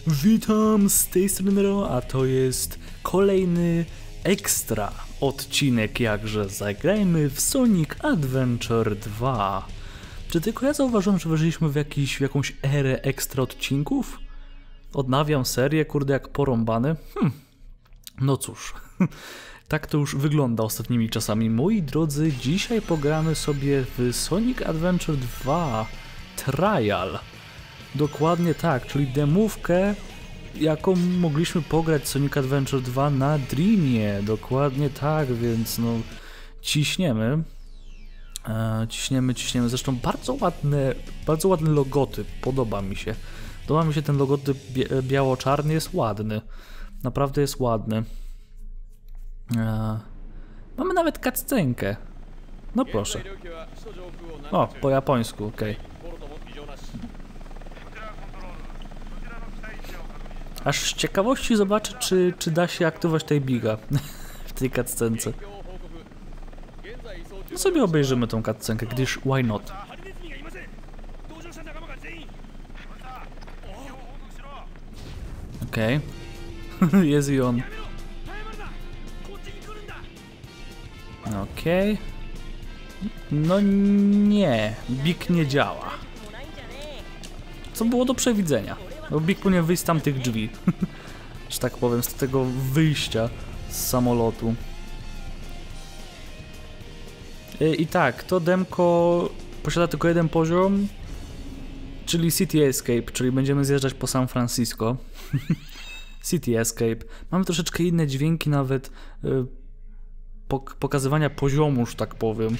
Witam, z tej strony Ro, a to jest kolejny ekstra odcinek jakże zagrajmy w Sonic Adventure 2. Czy tylko ja zauważyłem, że weszliśmy w jakąś erę ekstra odcinków? Odnawiam serię, kurde, jak porąbany. No cóż, tak to już wygląda ostatnimi czasami. Moi drodzy, dzisiaj pogramy sobie w Sonic Adventure 2 Trial. Dokładnie tak, czyli demówkę, jaką mogliśmy pograć w Sonic Adventure 2 na Dreamie. Dokładnie tak, więc no ciśniemy. Ciśniemy. Zresztą bardzo ładny logotyp, podoba mi się. Podoba mi się ten logotyp biało-czarny, jest ładny. Naprawdę jest ładny. Mamy nawet cutscenkę. No proszę. O, po japońsku, okej. Aż z ciekawości zobaczę, czy da się aktywować tej biga w tej cutscence. No sobie obejrzymy tą cutscenkę, gdyż why not? Okej. Jest i on. Okej. No nie, big nie działa. Co było do przewidzenia. Bo big powinien wyjść z tamtych drzwi. Że tak powiem, z tego wyjścia z samolotu. I tak, to demko posiada tylko jeden poziom, czyli City Escape, czyli będziemy zjeżdżać po San Francisco. City Escape. Mamy troszeczkę inne dźwięki nawet pokazywania poziomu, że tak powiem.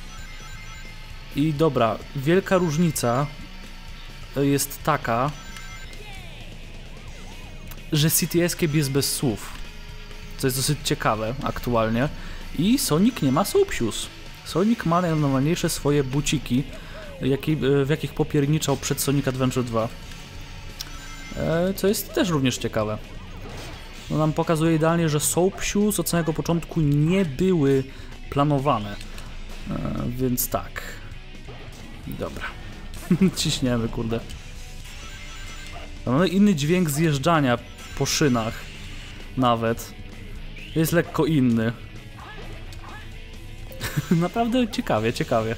I dobra, wielka różnica jest taka, że City Escape jest bez słów, co jest dosyć ciekawe aktualnie. I Sonic nie ma Soap Shoes. Sonic ma najnormalniejsze swoje buciki, w jakich popierniczał przed Sonic Adventure 2. Co jest też również ciekawe. No nam pokazuje idealnie, że Soap Shoes od samego początku nie były planowane. Więc tak. Dobra. Ciśniemy, kurde. Mamy inny dźwięk zjeżdżania po szynach. Nawet. Jest lekko inny. Naprawdę ciekawie.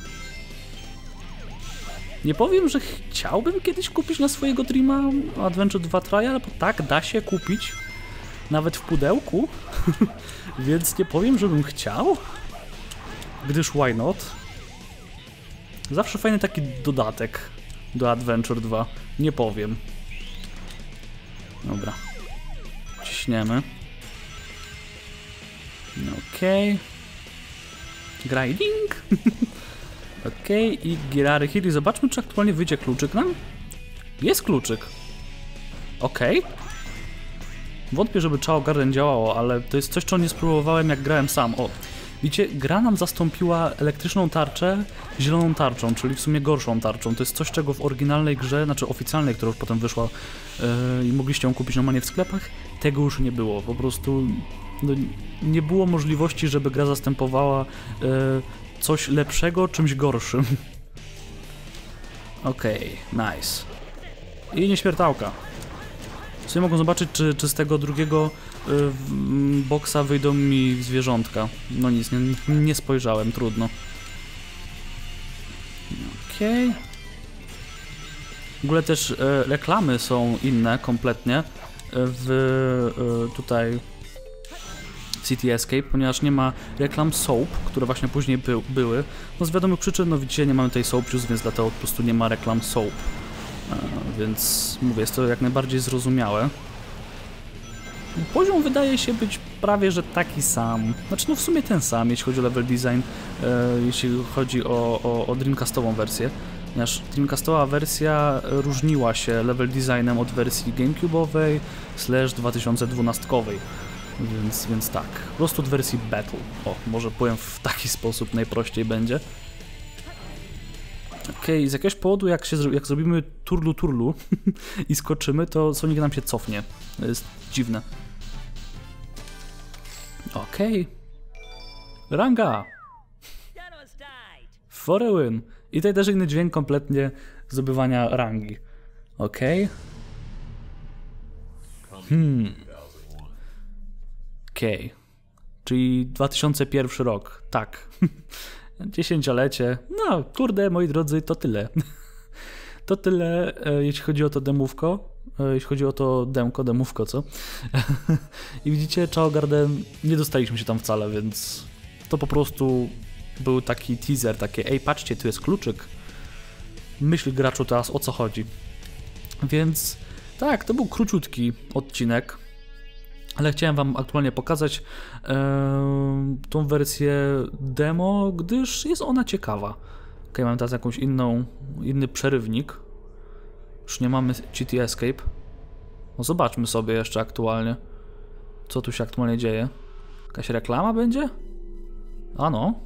Nie powiem, że chciałbym kiedyś kupić na swojego Dreama Adventure 2 Trial, bo tak, da się kupić. Nawet w pudełku. Więc nie powiem, żebym chciał. Gdyż why not? Zawsze fajny taki dodatek do Adventure 2. Nie powiem. Dobra. Ciśniemy. Okej. Grinding. Okej. I Girary Hill. Zobaczmy, czy aktualnie wyjdzie kluczyk nam. Jest kluczyk. Okej. Wątpię, żeby Chao Garden działało, ale to jest coś, czego nie spróbowałem, jak grałem sam. O, widzicie, gra nam zastąpiła elektryczną tarczę zieloną tarczą, czyli w sumie gorszą tarczą. To jest coś, czego w oryginalnej grze, znaczy oficjalnej, która już potem wyszła i mogliście ją kupić normalnie w sklepach, tego już nie było. Po prostu no, nie było możliwości, żeby gra zastępowała coś lepszego czymś gorszym. Okej, nice. I nieśmiertelka. Sobie mogą zobaczyć, czy z tego drugiego boksa wyjdą mi zwierzątka. No nic, nie spojrzałem, trudno. Okej. W ogóle też reklamy są inne kompletnie tutaj w City Escape, ponieważ nie ma reklam Soap, które właśnie później były. No z wiadomych przyczyn, no widzicie, nie mamy tej Soap Juice, więc dlatego po prostu nie ma reklam Soap. Więc mówię, jest to jak najbardziej zrozumiałe. Poziom wydaje się być prawie, że taki sam. Znaczy no w sumie ten sam, jeśli chodzi o level design, jeśli chodzi o Dreamcastową wersję. Ponieważ Dreamcastowa wersja różniła się level designem od wersji GameCube'owej / 2012-kowej. Więc tak, po prostu od wersji Battle. O, może powiem w taki sposób, najprościej będzie. Okej, z jakiegoś powodu jak zrobimy turlu i skoczymy, to Sonic nam się cofnie. To jest dziwne. Okej. Ranga! For a win. I tutaj też inny dźwięk kompletnie zdobywania rangi. Okej. Okej. Czyli 2001 rok. Tak. 10-lecie. No, kurde, moi drodzy, to tyle. To tyle, jeśli chodzi o to demówko. Jeśli chodzi o to demówko, co? I widzicie, Chao Garden, nie dostaliśmy się tam wcale, więc to po prostu był taki teaser, takie ej, patrzcie, tu jest kluczyk. Myśl graczu teraz, o co chodzi. Więc tak, to był króciutki odcinek, ale chciałem wam aktualnie pokazać tą wersję demo, gdyż jest ona ciekawa. Ok, mamy teraz jakąś inny przerywnik. Już nie mamy GT Escape. No zobaczmy sobie jeszcze aktualnie, co tu się aktualnie dzieje. Jakaś reklama będzie? A no.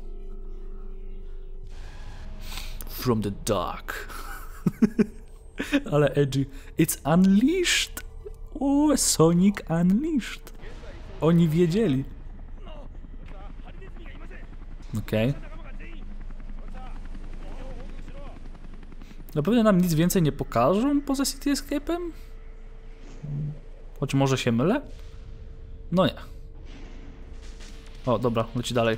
From the dark. Ale edgy. It's unleashed. O, Sonic Unleashed. Oni wiedzieli. Okej. Na pewno nam nic więcej nie pokażą poza City Escape'em? Choć może się mylę? No nie. O, dobra, leci dalej.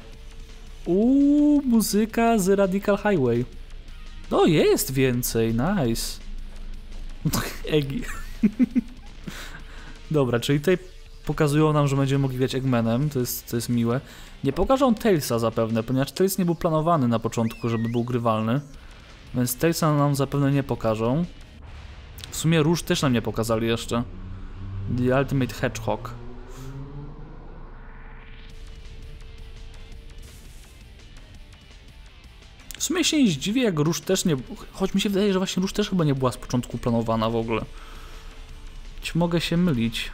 Muzyka z Radical Highway. No, jest więcej, nice. Eggi. Dobra, czyli tutaj pokazują nam, że będziemy mogli grać Eggmanem, to jest miłe. Nie pokażą Tailsa zapewne, ponieważ Tails nie był planowany na początku, żeby był grywalny. Więc Tailsa nam zapewne nie pokażą. W sumie Róż też nam nie pokazali jeszcze. The Ultimate Hedgehog. W sumie się nie zdziwię, jak Róż też nie... Choć mi się wydaje, że właśnie Róż też chyba nie była z początku planowana w ogóle. Mogę się mylić.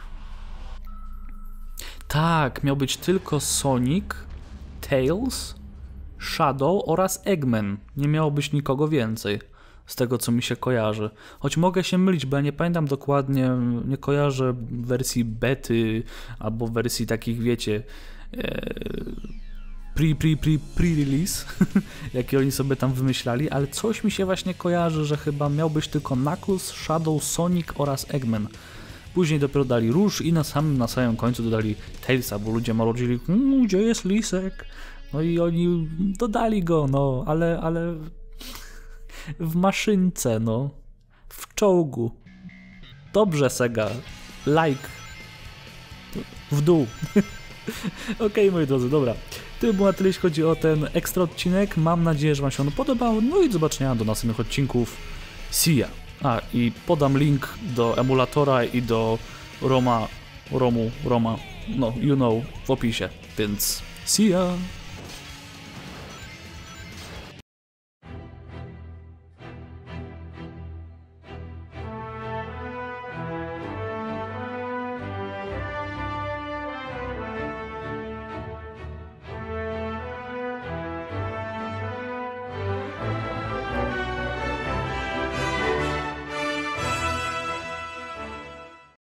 Tak, miał być tylko Sonic, Tails, Shadow oraz Eggman. Nie miało być nikogo więcej. Z tego, co mi się kojarzy. Choć mogę się mylić, bo ja nie pamiętam dokładnie, nie kojarzę wersji bety albo wersji takich, wiecie, pre-release, jakie oni sobie tam wymyślali, ale coś mi się właśnie kojarzy, że chyba miał być tylko Knuckles, Shadow, Sonic oraz Eggman. Później dopiero dali Róż i na samym końcu dodali Tailsa, bo ludzie marudzili, gdzie jest Lisek? No i oni dodali go, no, ale w maszynce, no, w czołgu. Dobrze, Sega, like, w dół. Okej, moi drodzy, dobra. To było na tyle, jeśli chodzi o ten ekstra odcinek. Mam nadzieję, że wam się on podobał. No i do zobaczenia do następnych odcinków. See ya. A, i podam link do emulatora i do Roma, no, you know, w opisie. Więc see ya.